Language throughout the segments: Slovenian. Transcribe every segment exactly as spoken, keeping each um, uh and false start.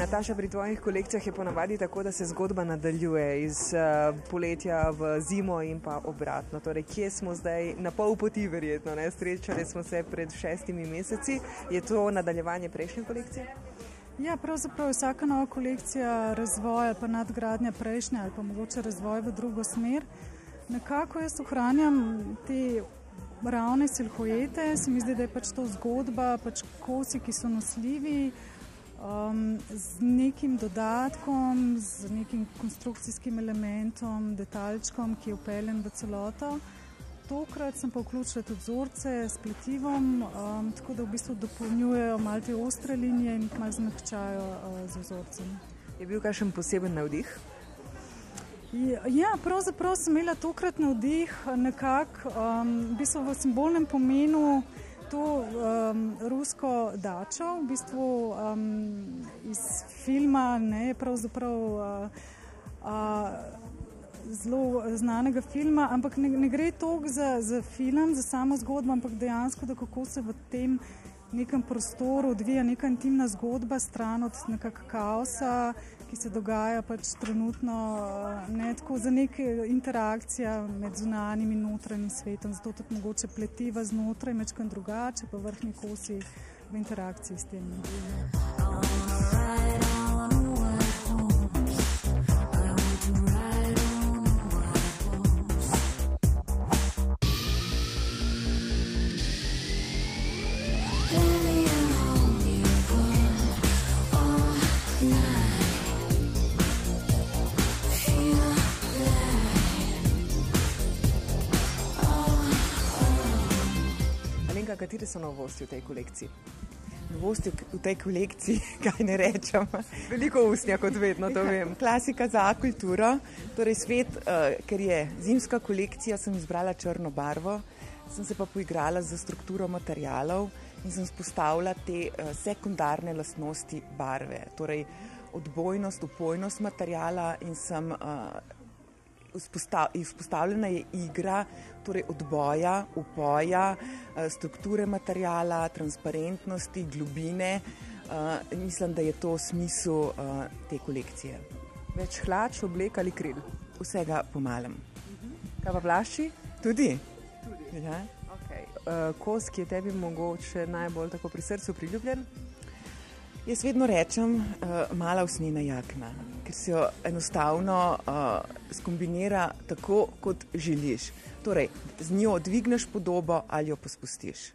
Nataša, pri tvojih kolekcijah je ponavadi tako, da se zgodba nadaljuje iz uh, poletja v zimo in pa obratno. Torej, kje smo zdaj? Na pol poti verjetno, ne? Srečali smo se pred šestimi meseci. Je to nadaljevanje prejšnje kolekcije? Ja, pravzaprav vsaka nova kolekcija razvoja pa nadgradnja prejšnje ali pa mogoče razvoj v drugo smer. Nekako jaz ohranjam te ravne silhuete, se mi zdi, da je pač to zgodba, pač kosi, ki so nosljivi, um, z nekim dodatkom, z nekim konstrukcijskim elementom, detalčkom, ki je upeljen v celoto. Tokrat sem pa vključila tudi vzorce s pletivom, um, tako da v bistvu dopolnjujejo malo te ostre linije in malo zmehčajo uh, z vzorcem. Je bil kakšen poseben navdih? Ja, pravzaprav sem imela tokrat navdih nekako um, v bistvu v simbolnem pomenu to um, rusko dačo, v bistvu um, iz filma, ne, pravzaprav uh, uh, zelo znanega filma, ampak ne, ne gre toliko za, za film, za samo zgodbo, ampak dejansko, da kako se v tem nekem prostoru odvija neka intimna zgodba stran od nekak kaosa, ki se dogaja pač trenutno, ne, tako za neke interakcija med zunanjim in notranjim svetom, zato tudi mogoče pletiva znotraj, mečkaj drugače, pa vrhnji kosi v interakciji s tem. Katere so novosti v tej kolekciji? Novosti v tej kolekciji, kaj ne rečem. Veliko usnja, kot vedno, to vem. Klasika za kulturo. Torej svet, uh, ker je zimska kolekcija, sem izbrala črno barvo, sem se pa poigrala z strukturo materialov in sem spostavila te uh, sekundarne lastnosti barve. Torej odbojnost, upojnost materiala in sem uh, izpostavljena je igra, torej odboja, upoja, strukture materijala, transparentnosti, globine. Mislim, da je to smisel te kolekcije. Več hlač, oblek ali kril? Vsega po malem. Kaj pa plašči? Tudi? Tudi. Ja. Okay. Kos, ki je tebi mogoče najbolj tako pri srcu priljubljen? Jaz vedno rečem uh, mala usnjena jakna, ker se jo enostavno uh, skombinira tako, kot želiš. Torej, z njo dvigneš podobo ali jo pospustiš.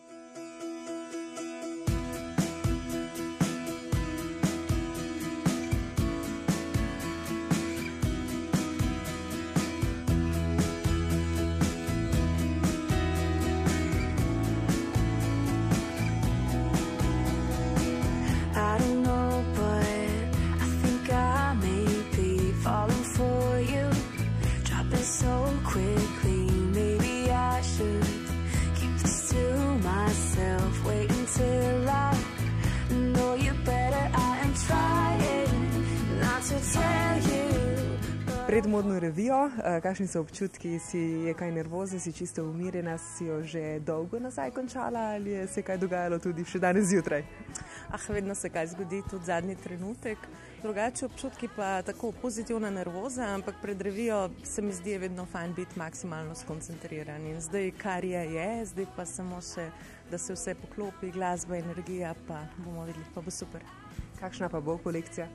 Pred modno revijo, kakšni so občutki, si je kaj nervozna, si čisto umirjena, si jo že dolgo nazaj končala ali je se kaj dogajalo tudi še danes zjutraj? Ah, vedno se kaj zgodi, tudi zadnji trenutek. Drugače občutki pa tako pozitivna nervoza, ampak pred revijo se mi zdi vedno fajn biti maksimalno skoncentriran. In zdaj, kar je, je, zdaj pa samo še, da se vse poklopi, glasba, energija, pa bomo videli, pa bo super. Kakšna pa bo kolekcija?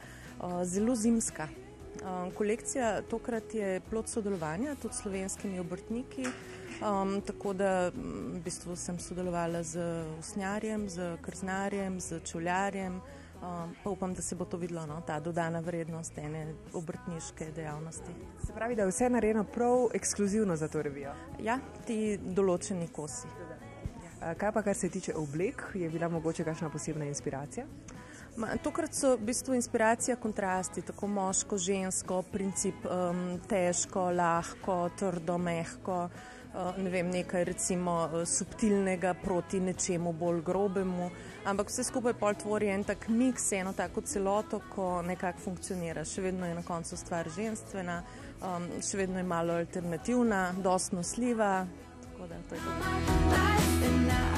Zelo zimska. Kolekcija tokrat je plod sodelovanja tudi s slovenskimi obrtniki, um, tako da v bistvu sem sodelovala z usnjarjem, z krznarjem, z čevljarjem, um, pa upam, da se bo to videlo, no, ta dodana vrednost ene obrtniške dejavnosti. Se pravi, da je vse narejeno prav ekskluzivno za to revijo? Ja, ti določeni kosi. Kaj pa, kar se tiče oblek, je bila mogoče kakšna posebna inspiracija? Ma, tokrat so v bistvu inspiracija kontrasti, tako moško, žensko, princip um, težko, lahko, trdo, mehko, uh, ne vem, nekaj recimo uh, subtilnega proti nečemu bolj grobemu, ampak vse skupaj pol tvori en tak miks, eno tako celoto, ko nekako funkcionira. Še vedno je na koncu stvar ženstvena, um, še vedno je malo alternativna, dosti nosljiva, tako da to je to.